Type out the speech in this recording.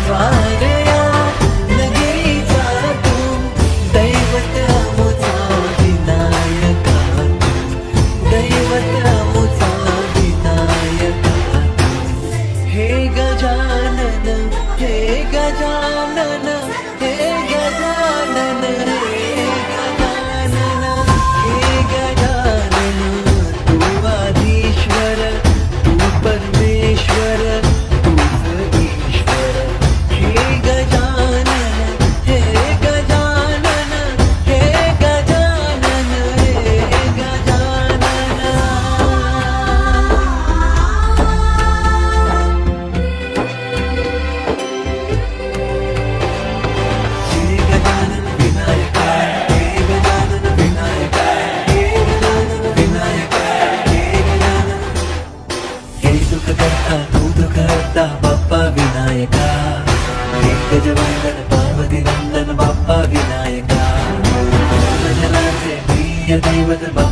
वारया नगरीचा तू दैवत आमुचा विनायका दैवत आमुचा विनायका हे गजानन हे गजानन हे गजानन हे गजानन हे गजानन तू आधीश्वर तू परमेश्वर तूच ईश्वर हे गजानन हे गजानन हे गजानन हे गजानन हे गजानन विनायका हे गजानन विनायका हे गजानन विनायका हे गजानन हे सुख करता तू दुःख हरता बाप्पा विनायका हे गजवंदन पार्वती नंदन बाप्पा विनायका जलाचे प्रिय दैवत